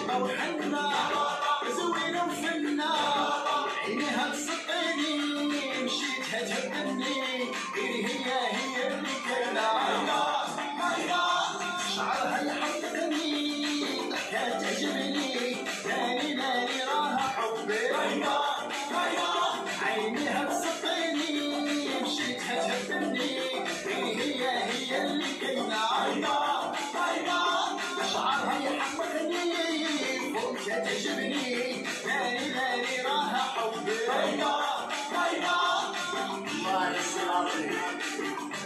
وحنا زوينة وفنة عينيها تسقيني مشيتها تهبني هي اللي كاينة شعرها يحطني كانت تعجبني ناري راها حبي عينيها تسقيني مشيتها تهبني هي اللي كاينة شعرها يحطني فوقها تعجبني ناري راها حبي الله يسلمك.